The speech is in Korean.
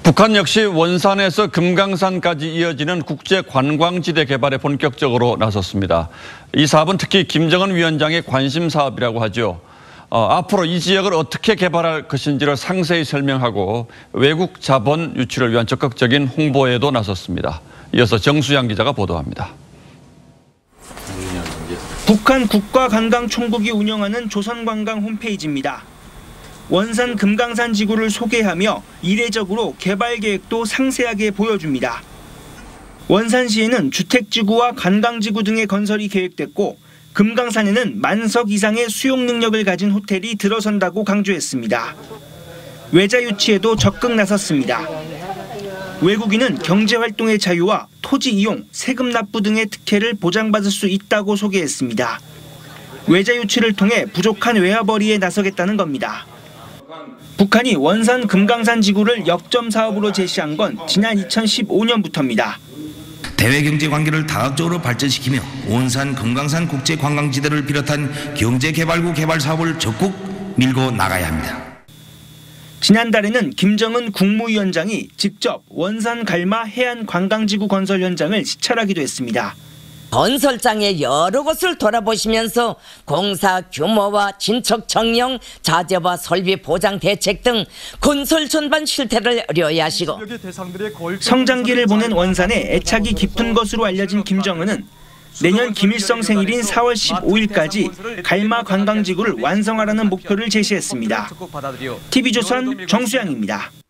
북한 역시 원산에서 금강산까지 이어지는 국제관광지대 개발에 본격적으로 나섰습니다. 이 사업은 특히 김정은 위원장의 관심 사업이라고 하죠. 앞으로 이 지역을 어떻게 개발할 것인지를 상세히 설명하고 외국 자본 유치를 위한 적극적인 홍보에도 나섰습니다. 이어서 정수양 기자가 보도합니다. 북한 국가관광총국이 운영하는 조선관광 홈페이지입니다. 원산 금강산 지구를 소개하며 이례적으로 개발 계획도 상세하게 보여줍니다. 원산시에는 주택지구와 관광지구 등의 건설이 계획됐고 금강산에는 만석 이상의 수용 능력을 가진 호텔이 들어선다고 강조했습니다. 외자 유치에도 적극 나섰습니다. 외국인은 경제활동의 자유와 토지 이용, 세금 납부 등의 특혜를 보장받을 수 있다고 소개했습니다. 외자 유치를 통해 부족한 외화벌이에 나서겠다는 겁니다. 북한이 원산 금강산 지구를 역점 사업으로 제시한 건 지난 2015년부터입니다. 대외경제 관계를 다각적으로 발전시키며 원산 금강산 국제관광지대를 비롯한 경제개발구 개발 사업을 적극 밀고 나가야 합니다. 지난달에는 김정은 국무위원장이 직접 원산 갈마 해안관광지구 건설 현장을 시찰하기도 했습니다. 건설장의 여러 곳을 돌아보시면서 공사 규모와 진척 정령, 자재와 설비 보장 대책 등 건설 전반 실태를 의뢰하시고 성장기를 보낸 원산에 애착이 깊은 것으로 알려진 김정은은 내년 김일성 생일인 4월 15일까지 갈마 관광지구를 완성하라는 목표를 제시했습니다. TV조선 정수양입니다.